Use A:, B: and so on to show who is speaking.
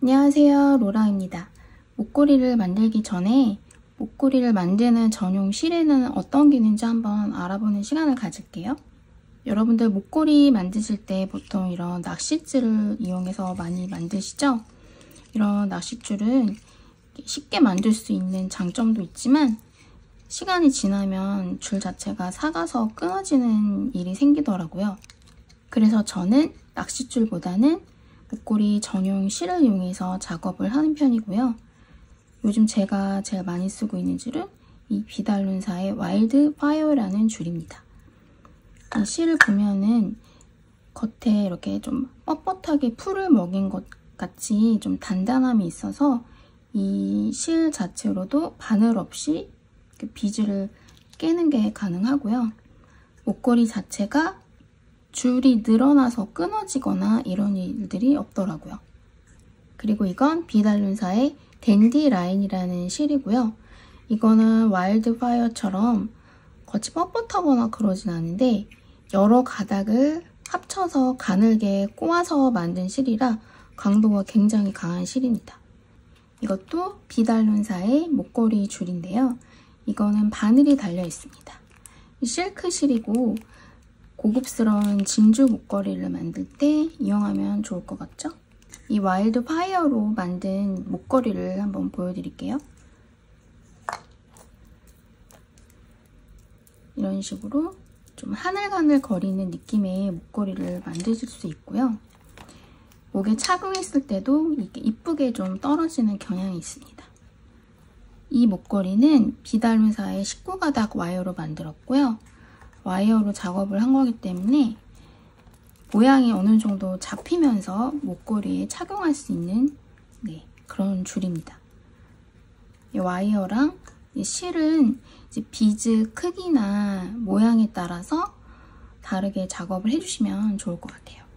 A: 안녕하세요, 로라입니다. 목걸이를 만들기 전에 목걸이를 만드는 전용 실에는 어떤 게 있는지 한번 알아보는 시간을 가질게요. 여러분들 목걸이 만드실 때 보통 이런 낚싯줄을 이용해서 많이 만드시죠? 이런 낚싯줄은 쉽게 만들 수 있는 장점도 있지만 시간이 지나면 줄 자체가 삭아서 끊어지는 일이 생기더라고요. 그래서 저는 낚싯줄보다는 목걸이 전용 실을 이용해서 작업을 하는 편이고요. 요즘 제가 제일 많이 쓰고 있는 줄은 이 비달룬사의 와일드 파이어라는 줄입니다. 이 실을 보면은 겉에 이렇게 좀 뻣뻣하게 풀을 먹인 것 같이 좀 단단함이 있어서 이 실 자체로도 바늘 없이 비즈를 깨는 게 가능하고요. 목걸이 자체가 줄이 늘어나서 끊어지거나 이런 일들이 없더라고요. 그리고 이건 비달룬사의 댄디 라인이라는 실이고요. 이거는 와일드 파이어처럼 겉이 뻣뻣하거나 그러진 않은데 여러 가닥을 합쳐서 가늘게 꼬아서 만든 실이라 강도가 굉장히 강한 실입니다. 이것도 비달룬사의 목걸이 줄인데요. 이거는 바늘이 달려 있습니다. 이 실크 실이고 고급스러운 진주 목걸이를 만들 때 이용하면 좋을 것 같죠? 이 와일드 파이어로 만든 목걸이를 한번 보여드릴게요. 이런 식으로 좀 하늘하늘 거리는 느낌의 목걸이를 만드실 수 있고요. 목에 착용했을 때도 이렇게 이쁘게 좀 떨어지는 경향이 있습니다. 이 목걸이는 비달룬사의 19가닥 와이어로 만들었고요. 와이어로 작업을 한 거기 때문에 모양이 어느 정도 잡히면서 목걸이에 착용할 수 있는 그런 줄입니다. 이 와이어랑 이 실은 이제 비즈 크기나 모양에 따라서 다르게 작업을 해주시면 좋을 것 같아요.